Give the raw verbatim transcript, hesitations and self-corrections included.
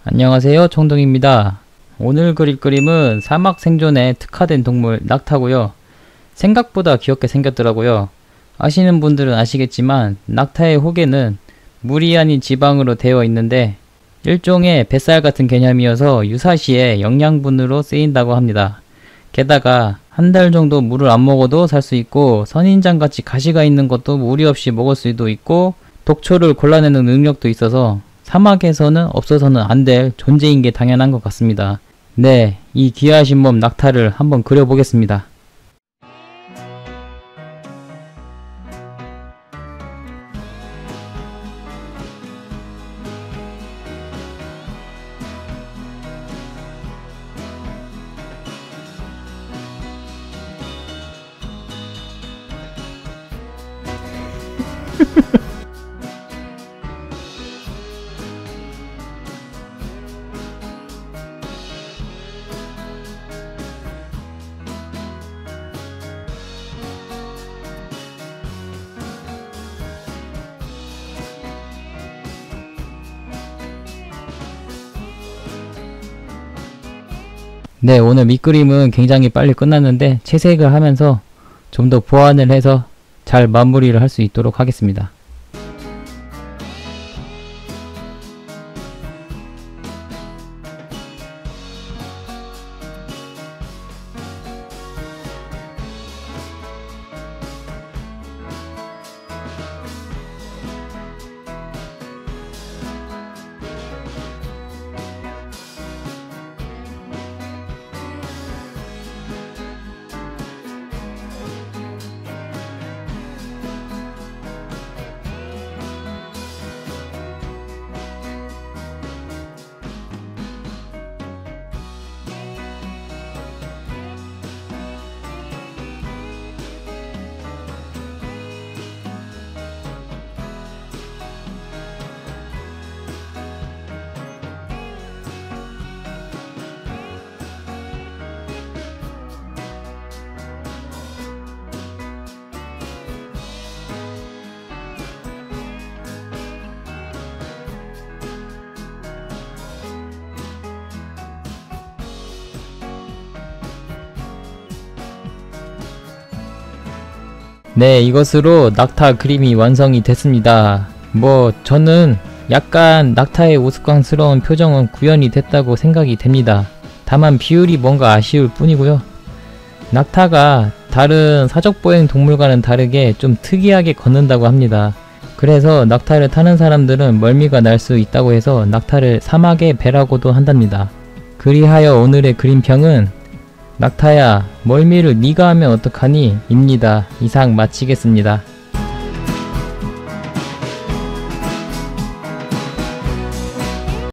안녕하세요, 청동입니다. 오늘 그릴 그림은 사막 생존에 특화된 동물 낙타고요. 생각보다 귀엽게 생겼더라고요. 아시는 분들은 아시겠지만 낙타의 혹에는 물이 아닌 지방으로 되어 있는데 일종의 뱃살 같은 개념이어서 유사시에 영양분으로 쓰인다고 합니다. 게다가 한 달 정도 물을 안 먹어도 살 수 있고 선인장같이 가시가 있는 것도 무리 없이 먹을 수도 있고 독초를 골라내는 능력도 있어서 사막에서는 없어서는 안 될 존재인 게 당연한 것 같습니다. 네, 이 귀하신 몸 낙타를 한번 그려보겠습니다. 네, 오늘 밑그림은 굉장히 빨리 끝났는데 채색을 하면서 좀 더 보완을 해서 잘 마무리를 할 수 있도록 하겠습니다. 네, 이것으로 낙타 그림이 완성이 됐습니다. 뭐 저는 약간 낙타의 우스꽝스러운 표정은 구현이 됐다고 생각이 됩니다. 다만 비율이 뭔가 아쉬울 뿐이고요. 낙타가 다른 사족보행 동물과는 다르게 좀 특이하게 걷는다고 합니다. 그래서 낙타를 타는 사람들은 멀미가 날 수 있다고 해서 낙타를 사막의 배라고도 한답니다. 그리하여 오늘의 그림평은 낙타야, 멀미를 네가 하면 어떡하니? 입니다. 이상 마치겠습니다.